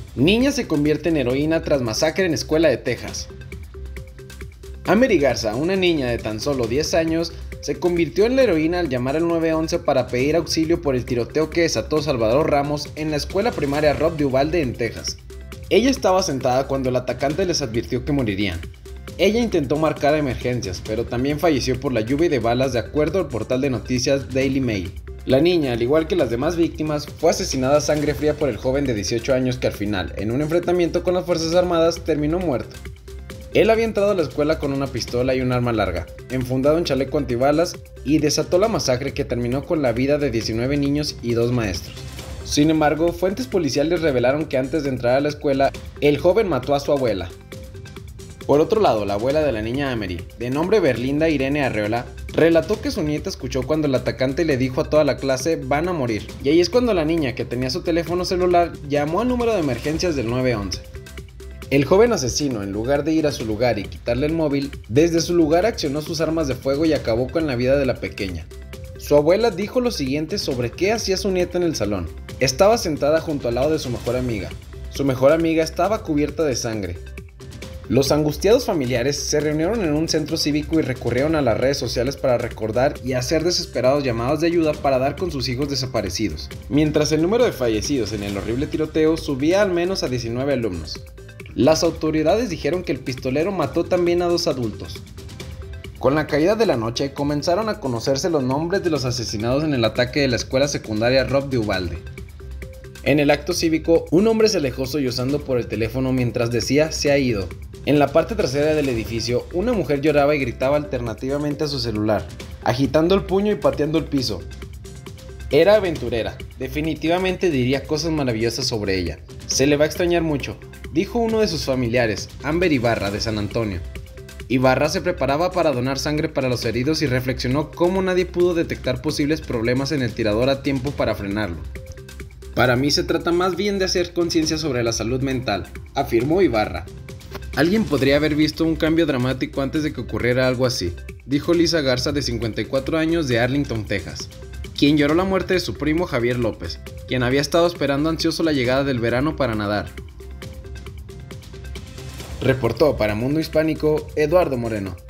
Niña se convierte en heroína tras masacre en escuela de Texas. Amerie Garza, una niña de tan solo 10 años, se convirtió en la heroína al llamar al 911 para pedir auxilio por el tiroteo que desató Salvador Ramos en la escuela primaria Rob de Uvalde en Texas. Ella estaba sentada cuando el atacante les advirtió que morirían. Ella intentó marcar emergencias, pero también falleció por la lluvia de balas, de acuerdo al portal de noticias Daily Mail. La niña, al igual que las demás víctimas, fue asesinada a sangre fría por el joven de 18 años que al final, en un enfrentamiento con las fuerzas armadas, terminó muerto. Él había entrado a la escuela con una pistola y un arma larga, enfundado en chaleco antibalas, y desató la masacre que terminó con la vida de 19 niños y 2 maestros. Sin embargo, fuentes policiales revelaron que antes de entrar a la escuela, el joven mató a su abuela. Por otro lado, la abuela de la niña Amerie, de nombre Berlinda Irene Arreola, relató que su nieta escuchó cuando el atacante le dijo a toda la clase "van a morir", y ahí es cuando la niña, que tenía su teléfono celular, llamó al número de emergencias del 911. El joven asesino, en lugar de ir a su lugar y quitarle el móvil, desde su lugar accionó sus armas de fuego y acabó con la vida de la pequeña. Su abuela dijo lo siguiente sobre qué hacía su nieta en el salón. Estaba sentada junto al lado de su mejor amiga. Su mejor amiga estaba cubierta de sangre. Los angustiados familiares se reunieron en un centro cívico y recurrieron a las redes sociales para recordar y hacer desesperados llamados de ayuda para dar con sus hijos desaparecidos, mientras el número de fallecidos en el horrible tiroteo subía al menos a 19 alumnos. Las autoridades dijeron que el pistolero mató también a 2 adultos. Con la caída de la noche comenzaron a conocerse los nombres de los asesinados en el ataque de la escuela secundaria Rob de Uvalde. En el acto cívico, un hombre se alejó sollozando por el teléfono mientras decía "se ha ido". En la parte trasera del edificio, una mujer lloraba y gritaba alternativamente a su celular, agitando el puño y pateando el piso. Era aventurera, definitivamente diría cosas maravillosas sobre ella. Se le va a extrañar mucho, dijo uno de sus familiares, Amber Ibarra, de San Antonio. Ibarra se preparaba para donar sangre para los heridos y reflexionó cómo nadie pudo detectar posibles problemas en el tirador a tiempo para frenarlo. "Para mí se trata más bien de hacer conciencia sobre la salud mental", afirmó Ibarra. "Alguien podría haber visto un cambio dramático antes de que ocurriera algo así", dijo Lisa Garza, de 54 años, de Arlington, Texas, quien lloró la muerte de su primo Javier López, quien había estado esperando ansioso la llegada del verano para nadar. Reportó para Mundo Hispánico Eduardo Moreno.